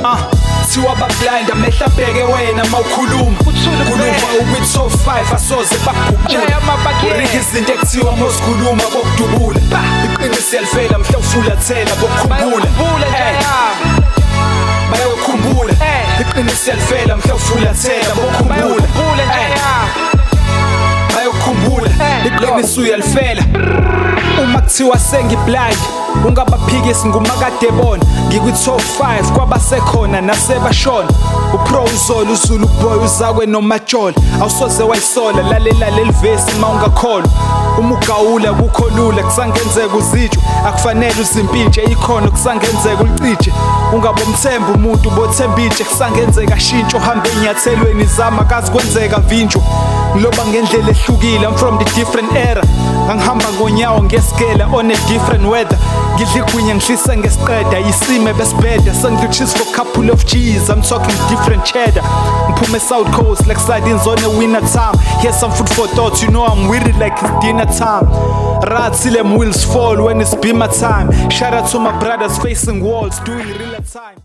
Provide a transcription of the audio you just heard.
Thiwa blind amehla bheke wena mawukhuluma Khuluma ukuthi top 5 asoze baguqula Urike izinto ekuthiwa mosikhuluma bokudubula Iqiniso yalifela mhla ufulathela bokukhumbula Bayokhumbula Iqiniso yalifela mhla ufulathela bokukhumbula Bayokhumbula Iqiniso uyalifela Uma kuthiwa sengiblind ungabaphikisi ngumakadebona ngikwi-top 5 kwabasekhona nasebashona upro uzolo uzulu boy uzakwe nomajola awusoze wayisola lalela lelivesi mawungakholwa uma ugawula kukho lula kusangenzeka uzijwe akufanele uzimpintshe ikhono kusangenzeka ulicije ungabomthemba umuntu bothembitshe kusangenzeka shintsho uhambe enyathelweni zama kazi kwenzeka vinjwa ngiloba ngendlela ehlukile I'm from the different era angihamba ngonyawo ngesikela on a different weather ngidla igwinya ngihlisa ngesiqeda isime besibheda sengilutshisa for couple of G's I'm talking different cheddar ngiphume South Coast like sardines on a winter time here's some food for thought you know I'm with it like it's dinner time right till them wheels fall when it's beamer time shout out to my brothers facing walls doing real time